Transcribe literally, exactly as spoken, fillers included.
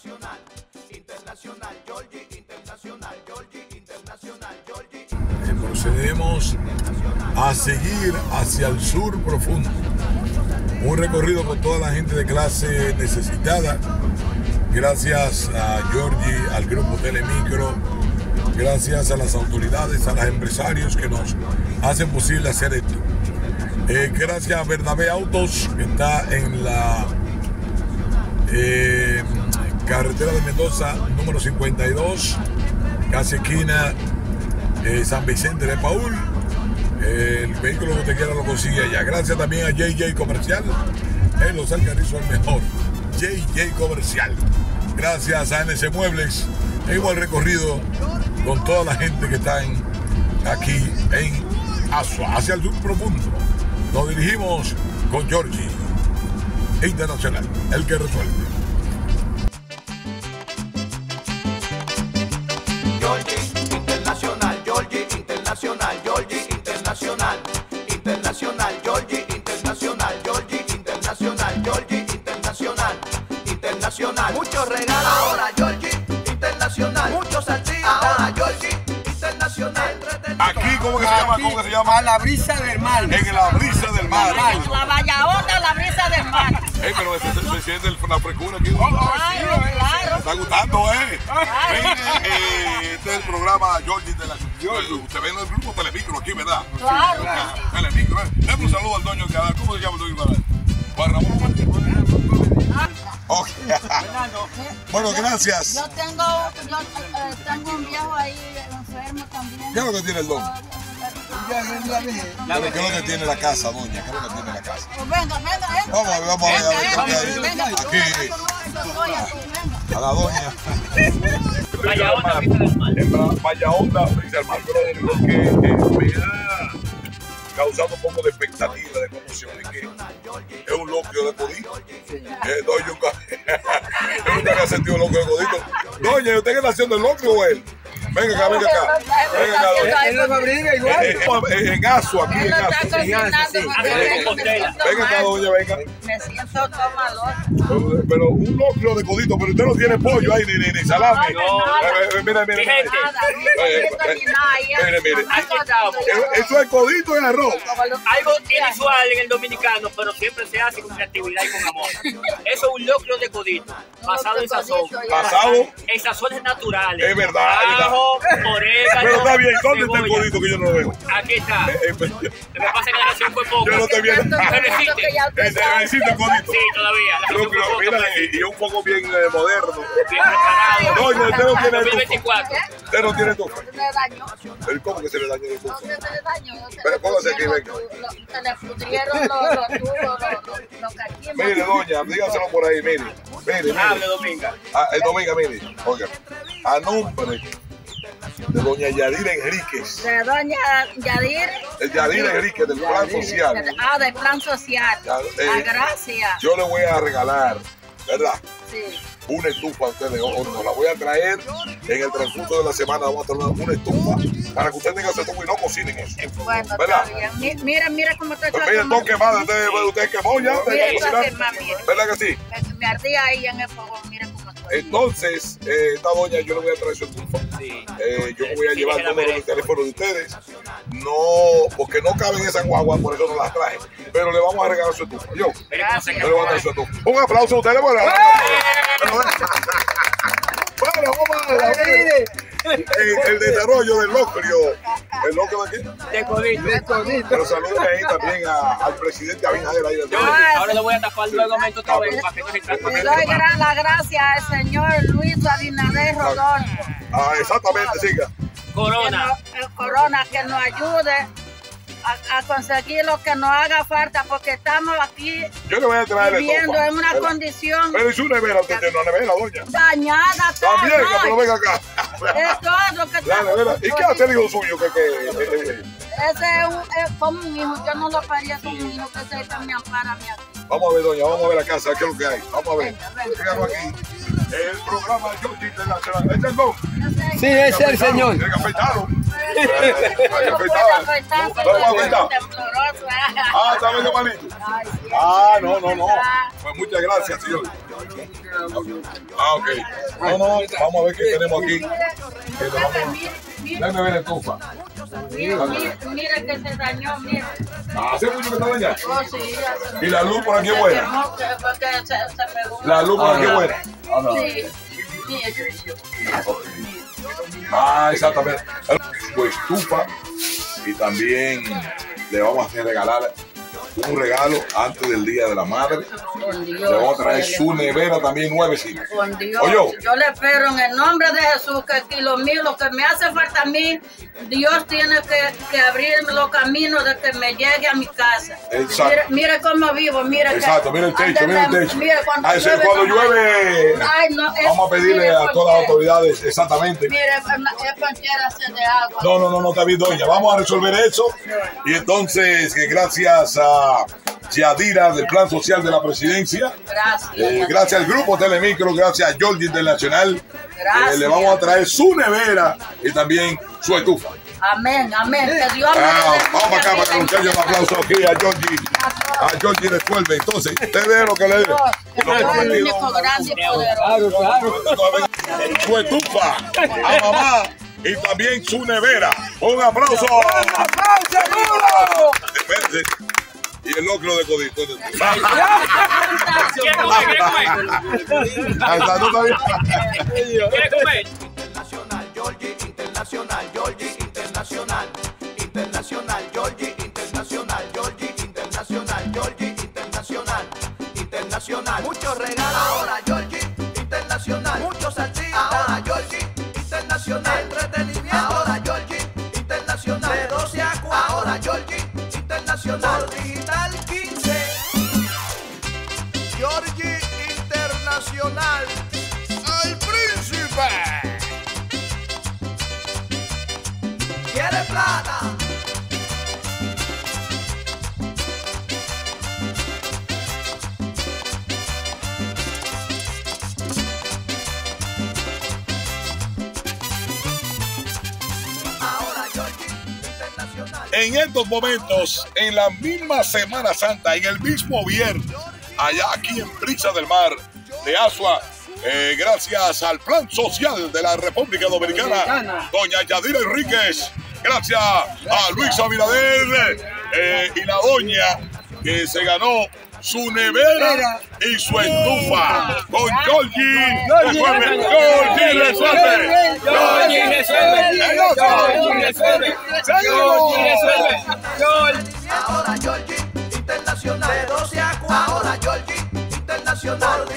Internacional, internacional, Georgie, internacional, Georgie, internacional, Georgie. Procedemos a seguir hacia el sur profundo. Un recorrido con toda la gente de clase necesitada. Gracias a Georgie, al grupo Telemicro, gracias a las autoridades, a los empresarios que nos hacen posible hacer esto. Eh, gracias a Bernabé Autos, que está en la eh, carretera de Mendoza, número cincuenta y dos, casi esquina eh, San Vicente de Paúl. Eh, el vehículo que usted quiera lo consigue allá. Gracias también a J J Comercial, en Los Alcarrizos el mejor. J J Comercial. Gracias a N C Muebles. Hemos recorrido con toda la gente que está en, aquí en Asua, hacia el sur profundo. Nos dirigimos con Georgie Internacional, el que resuelve. Georgie Internacional, Georgie Internacional, Georgie Internacional, Internacional, Georgie Internacional, Georgie Internacional, Georgie Internacional, Internacional. Muchos regalos ahora, Georgie Internacional, muchos artistas ahora, Georgie Internacional. Aquí, ¿cómo que se llama? ¿Cómo que se llama? A la brisa del mar. En la brisa del mar. La Vallaonda, la brisa del mar. Eh, pero se, se, se siente el, la frescura aquí. Claro, claro. Me está gustando, ¿eh? Mire, eh, este es el programa Georgie de la Usted ve en el grupo Telemicro aquí, ¿verdad? Claro. Sí, Telemicro, ¿eh? Dame un saludo al dueño del canal. ¿Cómo se llama el dueño del canal? Juan Ramón Martín. Okay. Bueno, gracias. Yo tengo, yo, eh, tengo un viejo ahí enfermo también. ¿Qué es lo que tiene el don? ¿Qué es lo que tiene la casa, doña? ¿Qué es lo que tiene la casa? Pues venga, venga, venga. Vamos a ver, vamos a ver. Venga, venga, Aquí, venga. a la doña. Vallaonda, brisa del mar. Vallaonda, brisa del mar. Pero lo que eh, me ha causado un poco de expectativa, de conmoción, es que es un locrio de codito. Eh, doña, nunca, yo nunca había sentido un locrio de codito. Doña, ¿usted qué nación del locrio o él? Venga acá, venga acá. Venga acá, doña. Él lo fabrica igual. Eh, eh, En Asua, aquí en Asua. Venga acá, doña, venga. Me siento tomador. Pero un locrio de codito, pero usted no tiene pollo ahí, ni, ni, ni salami. No. Eh, Mira, mira, mira. Mire, mire. Aquí estamos. Eso es codito y arroz. Algo inusual en el dominicano, pero siempre se hace con creatividad y con amor. Eso es un locrio de codito, basado en sazón. Basado. En sazones naturales. Es verdad, es verdad. Ajo, orégano, Pero está bien, ¿dónde está el cebolla. codito que yo no lo veo? Aquí está. Eh, eh, pues, Lo que pasa es que la nación fue poco. Yo no estoy viendo. Pero existe. Ese existe el codito. Sí, todavía. La Pero, nación pero fue poco. mira, y, y un poco bien eh, moderno. Bien preparado. Doña, usted no tiene dos mil estufa. veinticuatro. Usted no tiene estufa. Se le dañó. ¿Pero cómo que se le dañó el estufa? No se le dañó. Pero póngase aquí, venga. Se le pudrieron los los tubos, los los cachimbos. Mire, doña, dígaselo por ahí, mire. Mire, mire. Hable, Dominga. Ah, el Dominga, mire. Oiga, a nombre de doña Yadira Enríquez. De doña Yadir. El Yadira Enríquez del Plan Social. Ah, del plan social. Ya, eh, Ah, gracias. Yo le voy a regalar, ¿verdad? Sí. Una estufa a ustedes. Nos la voy a traer en el transcurso de la semana. Vamos a traer una estufa para que ustedes tengan su estufa y no cocinen eso. Bueno, ¿verdad? está bien. Mi- Mira, mira cómo está Pues mire, todo quemado. Usted, usted quemó ya. Mira ¿verdad? esa Cocinar. firma, mire. ¿Verdad que sí? Me, me ardía ahí en el fogón, mira cómo estoy. Entonces, eh, esta doña yo le voy a traer su estufa. Sí. Eh, yo me voy a Sí, llevar que el la número de merece. teléfono de ustedes. No, porque no caben esas guaguas, por eso no las traje. Pero le vamos a regalar su estufa. Yo, Mira cómo se yo le voy a traer su estufa. Un aplauso a ustedes. Bueno, bueno, vamos a ver. El, el desarrollo del locrio. ¿El locrio de aquí? De codito. De codito. Pero saluden ahí también a- al presidente Abinader ahí del Yo, ahora le voy a tapar luego momento otra vez para que no se Le trate. doy gran, la gracia al señor Luis Abinader Rodolfo. Ah, exactamente, siga. Que Corona. nos- el Corona, que nos ayude a, a conseguir lo que nos haga falta, porque estamos aquí Yo le voy a traer el viviendo estufa. en una ¿verdad? condición Pero es una nevera, usted tiene una nevera, doña. dañada. todo, También, ¿no? pero venga acá. Es todo que La nevera. ¿Y qué hace el hijo suyo? Que, que, eh, eh, Ese es, un, es como un hijo, yo no lo paría como un hijo, que se que me ampara a mí aquí. Vamos a ver, doña, vamos a ver la casa, qué es lo que hay. Vamos a ver. Venga, venga. Síganlo aquí. El programa Georgie Internacional. ¿Este es el don? Sí, ese es el señor. Tiene que afeitarlo. Hay que No puedo afeitar. afeitar, No lo va a afeitar. tembloroso. Ah, está bien, malito. Ay, sí. Ah, no, no, no. Pues muchas gracias, señor. Ah, ok. No, no, vamos a ver qué tenemos aquí. Que le vamos- Déjame ver la estufa. Mire, mire, mire que se dañó, mire. Hace mucho que está dañada. Oh, sí, hace- Y la luz por aquí es se buena. quemó, que- porque se, se pegó. La luz por aquí es buena. Sí, mire. Ah, exactamente. Pues estufa. Y también le vamos a hacer regalar un regalo antes del Día de la Madre. Con Dios. Le vamos a traer su nevera también nuevecita. Con Dios. Oye. Yo le espero en el nombre de Jesús que aquí lo mío, lo que me hace falta a mí, Dios tiene que, que abrir los caminos de que me llegue a mi casa. Exacto. Mire, mire cómo vivo, mire. Exacto, que, mira el techo, mira el techo. Mire, cuando Ah, ese, llueve, cuando no- llueve, Ay, no, es- vamos a pedirle mire, a todas las porque- autoridades exactamente. Mire, es panchera se de agua. No, no, no, no, está bien, doña. Vamos a resolver eso. Y entonces, que gracias a Yadira del Plan Social de la Presidencia, Gracias. eh, gracias al Grupo Telemicro, gracias a Georgie Internacional, Gracias. eh, le vamos a traer su nevera y también su estufa. Amén, amén. Que Dios me Ah, dé vamos acá para que nos echen un aplauso aquí a Georgie. A Georgie resuelve. Entonces, usted ve lo que le dé. Dios, que Lo Dios es el prometido. único grande y poderoso. Claro, claro. Su estufa a mamá y también su nevera. Un aplauso. Espérense. Y el locro de codito. ¿Quiere comer? ¿Quiere comer? Ahí está, ¿no está bien? ¿Quiere comer? Internacional, Georgie Internacional, Georgie Internacional, Internacional, Georgie Internacional, Georgie Internacional, Georgie Internacional, Internacional. Muchos regalos ahora, Georgie Internacional, muchos artistas ahora, Georgie Internacional, entretenimiento ahora, Georgie Internacional, de doce a cuatro ahora, Georgie Internacional, por Digital quince, Georgie Internacional, el príncipe. ¿Quiere plata? Ahora Georgie Internacional. En estos momentos, en la misma Semana Santa, en el mismo viernes, allá aquí en Brisa del Mar de Asua, eh, gracias al Plan Social de la República Dominicana, Dominicana. doña Yadira Enríquez, gracias a Luis Abinader eh, y la doña que se ganó su nevera y su estufa con Georgie. Resuelve, Georgie resuelve. Georgie resuelve. Georgie resuelve. Georgie resuelve. Georgie. Ahora Georgie Internacional, de doce a cuatro ahora Georgie Internacional,